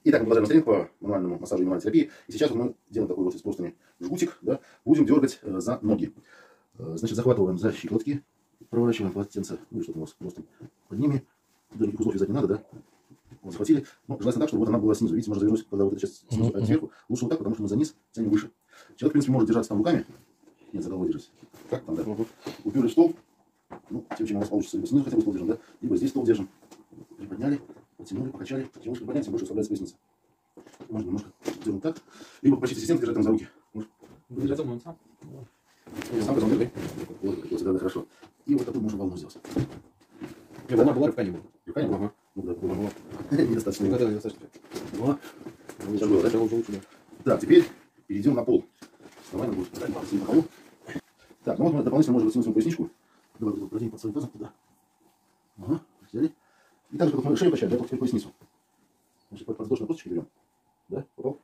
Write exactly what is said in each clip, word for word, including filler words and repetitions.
Итак, мы продолжаем тренинг по мануальному массажу и мануальной терапии. И сейчас мы делаем такой вот из простыни жгутик, да, будем дергать э, за ноги. Э, значит, захватываем за щиколотки, проворачиваем полотенце, ну и что-то у нас просто под ними. До никаких узлов вязать не надо, да. Вот захватили. Но желательно так, чтобы вот она была снизу. Видите, можно завернуть, когда вот эта часть снизу, а сверху. Лучше вот так, потому что мы за низ тянем выше. Человек, в принципе, может держаться там руками. Нет, за головой держись. Так, там, да. Уперлись в стол. Ну, тем, чем у нас получится. Либо снизу хотя бы стол держим, да. Либо здесь стол держим. Приподняли, потянули, покачали. Чем выше приподняли, тем больше расслабляется поясница. Можно немножко сделать так. Либо почти систему держать там за руки. Держать сам. Сам потом держи. Вот, как всегда, да, хорошо. И вот такую можно волну сделать. Волна была, рывка не было. Рывка не было? Ну да, была волна. Недостаточно. Вот это недостаточно. Два. Сейчас было, да? Уже лучше. Так, теперь перейдем на пол. Давай, надо будет поставить на полу. Так, ну вот мы дополнительно можем растянуть свою поясничку. Давай вот продвинем под своим тазом туда. Ага, взяли. И так же, как мы шею качали, да, только теперь поясницу. Значит, под подвздошные косточки берем. Да, попал?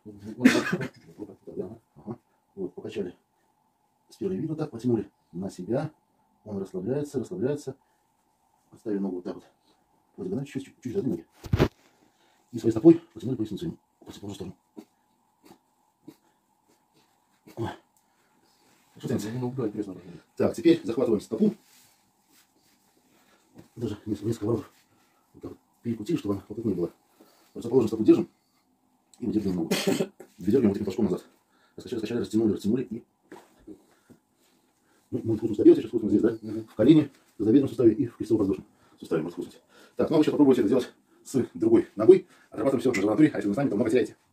Ага. Вот, покачали. Спереди видно так, потянули на себя. Он расслабляется, расслабляется. Поставили ногу вот так вот. Вот диагональ, чуть-чуть, чуть разные ноги. И своей стопой потянули поясницу. В противоположную сторону. Так, теперь захватываем стопу. Даже несколько ворот. Вот так вот перекрутили, чтобы она плотнее была. Противоположную стопу держим. И выдергиваем ногу. Выдергиваем вот этим толчком назад. Раскачали, раскачали, растянули, растянули. И... Ну, мы вкусно стабились, сейчас вкусно здесь, да? Uh-huh. В колене, в тазобедренном суставе и в крестцово-подвздошном суставе можно вкуснуть. Так, ну а вы сейчас попробуйте это делать с другой ногой. Отрабатываем все на животуре, а если вы с нами, то много теряете.